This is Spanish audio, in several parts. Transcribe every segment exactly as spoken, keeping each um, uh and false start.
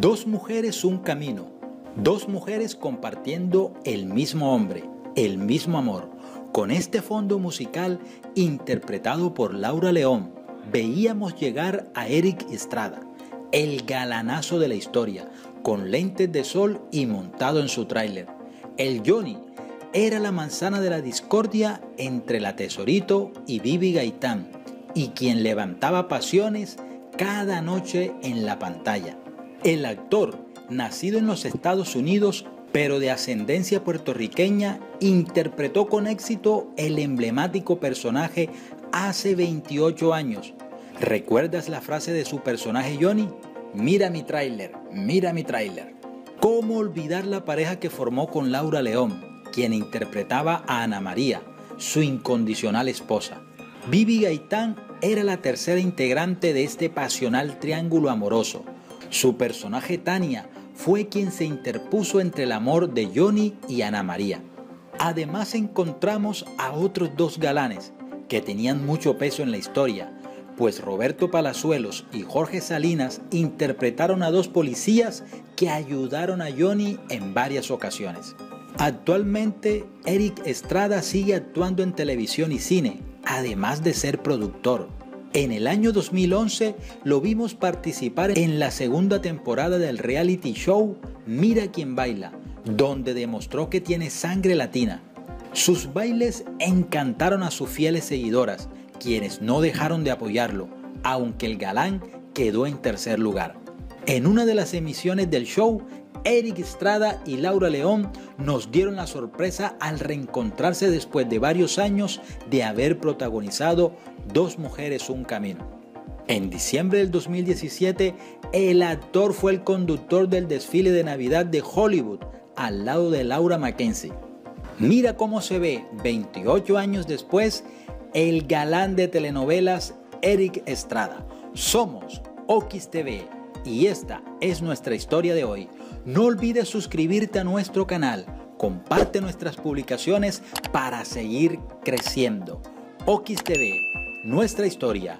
Dos mujeres, un camino. Dos mujeres compartiendo el mismo hombre, el mismo amor. Con este fondo musical interpretado por Laura León, veíamos llegar a Erik Estrada, el galanazo de la historia, con lentes de sol y montado en su tráiler. El Johnny era la manzana de la discordia entre la Tesorito y Bibi Gaitán, y quien levantaba pasiones cada noche en la pantalla. El actor, nacido en los Estados Unidos, pero de ascendencia puertorriqueña, interpretó con éxito el emblemático personaje hace veintiocho años. ¿Recuerdas la frase de su personaje Johnny? Mira mi tráiler, mira mi tráiler. ¿Cómo olvidar la pareja que formó con Laura León, quien interpretaba a Ana María, su incondicional esposa? Bibi Gaitán era la tercera integrante de este pasional triángulo amoroso. Su personaje Tania fue quien se interpuso entre el amor de Johnny y Ana María. Además encontramos a otros dos galanes que tenían mucho peso en la historia, pues Roberto Palazuelos y Jorge Salinas interpretaron a dos policías que ayudaron a Johnny en varias ocasiones. Actualmente, Erik Estrada sigue actuando en televisión y cine, además de ser productor. En el año dos mil once lo vimos participar en la segunda temporada del reality show Mira quién baila, donde demostró que tiene sangre latina. Sus bailes encantaron a sus fieles seguidoras, quienes no dejaron de apoyarlo, aunque el galán quedó en tercer lugar. En una de las emisiones del show, Erik Estrada y Laura León nos dieron la sorpresa al reencontrarse después de varios años de haber protagonizado Dos mujeres, un camino. En diciembre del dos mil diecisiete, el actor fue el conductor del desfile de Navidad de Hollywood, al lado de Laura Mackenzie. Mira cómo se ve, veintiocho años después, el galán de telenovelas Erik Estrada. Somos Oquis T V y esta es nuestra historia de hoy. No olvides suscribirte a nuestro canal, comparte nuestras publicaciones para seguir creciendo. Oquis T V, nuestra historia,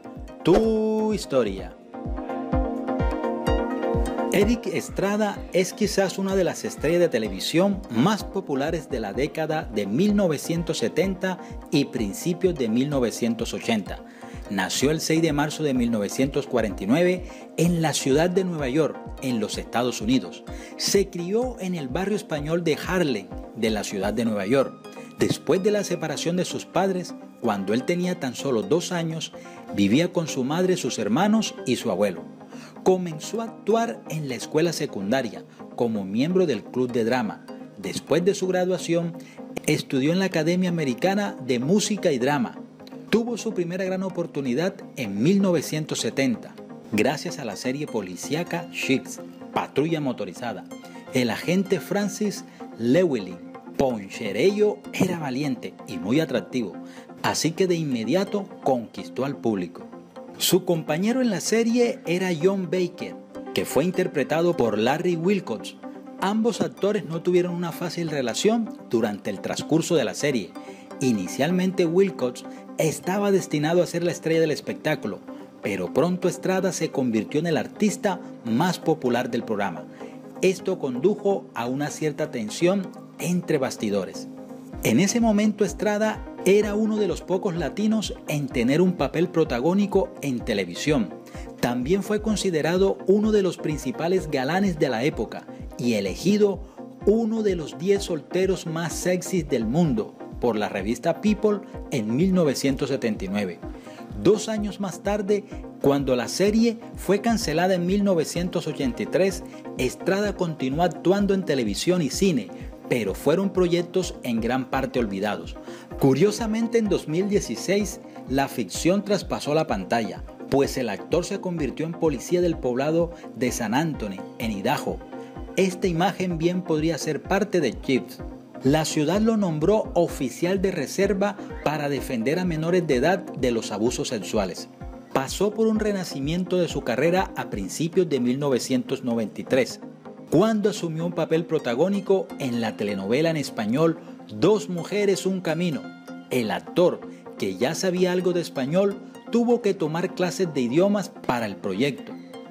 tu historia. Erik Estrada es quizás una de las estrellas de televisión más populares de la década de mil novecientos setenta y principios de mil novecientos ochenta. Nació el seis de marzo de mil novecientos cuarenta y nueve en la ciudad de Nueva York, en los Estados Unidos. Se crió en el barrio español de Harlem, de la ciudad de Nueva York. Después de la separación de sus padres, cuando él tenía tan solo dos años, vivía con su madre, sus hermanos y su abuelo. Comenzó a actuar en la escuela secundaria como miembro del club de drama. Después de su graduación, estudió en la Academia Americana de Música y Drama. Tuvo su primera gran oportunidad en mil novecientos setenta, gracias a la serie policíaca Sheets, Patrulla Motorizada. El agente Francis Llewellyn Poncherello era valiente y muy atractivo, así que de inmediato conquistó al público. Su compañero en la serie era John Baker, que fue interpretado por Larry Wilcox. Ambos actores no tuvieron una fácil relación durante el transcurso de la serie. Inicialmente Wilcox estaba destinado a ser la estrella del espectáculo, pero pronto Estrada se convirtió en el artista más popular del programa. Esto condujo a una cierta tensión entre bastidores. En ese momento Estrada era uno de los pocos latinos en tener un papel protagónico en televisión. También fue considerado uno de los principales galanes de la época y elegido uno de los diez solteros más sexys del mundo por la revista People en mil novecientos setenta y nueve. Dos años más tarde, cuando la serie fue cancelada en mil novecientos ochenta y tres, Estrada continuó actuando en televisión y cine, pero fueron proyectos en gran parte olvidados. Curiosamente, en dos mil dieciséis, la ficción traspasó la pantalla, pues el actor se convirtió en policía del poblado de San Antonio, en Idaho. Esta imagen bien podría ser parte de Chips. La ciudad lo nombró oficial de reserva para defender a menores de edad de los abusos sexuales. Pasó por un renacimiento de su carrera a principios de mil novecientos noventa y tres, cuando asumió un papel protagónico en la telenovela en español Dos mujeres, un camino. El actor, que ya sabía algo de español, tuvo que tomar clases de idiomas para el proyecto.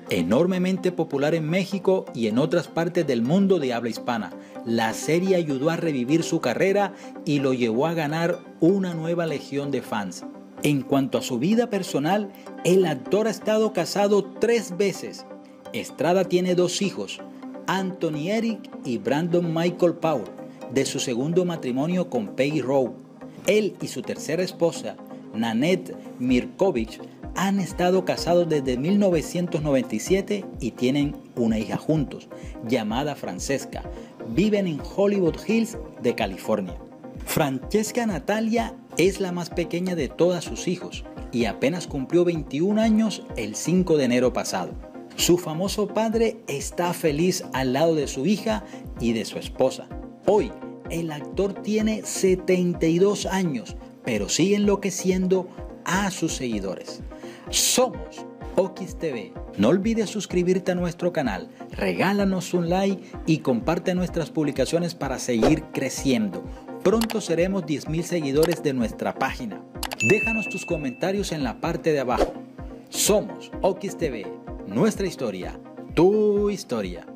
Enormemente popular en México y en otras partes del mundo de habla hispana, la serie ayudó a revivir su carrera y lo llevó a ganar una nueva legión de fans. En cuanto a su vida personal, el actor ha estado casado tres veces. Estrada tiene dos hijos, Anthony Eric y Brandon Michael Paul, de su segundo matrimonio con Peggy Rowe. Él y su tercera esposa, Nanette Mirkovich, han estado casados desde mil novecientos noventa y siete y tienen una hija juntos, llamada Francesca. Viven en Hollywood Hills de California. Francesca Natalia es la más pequeña de todos sus hijos y apenas cumplió veintiún años el cinco de enero pasado. Su famoso padre está feliz al lado de su hija y de su esposa. Hoy, el actor tiene setenta y dos años, pero sigue enloqueciendo a sus seguidores. Somos Okis T V. No olvides suscribirte a nuestro canal, regálanos un like y comparte nuestras publicaciones para seguir creciendo. Pronto seremos diez mil seguidores de nuestra página. Déjanos tus comentarios en la parte de abajo. Somos Okis T V. Nuestra historia, tu historia.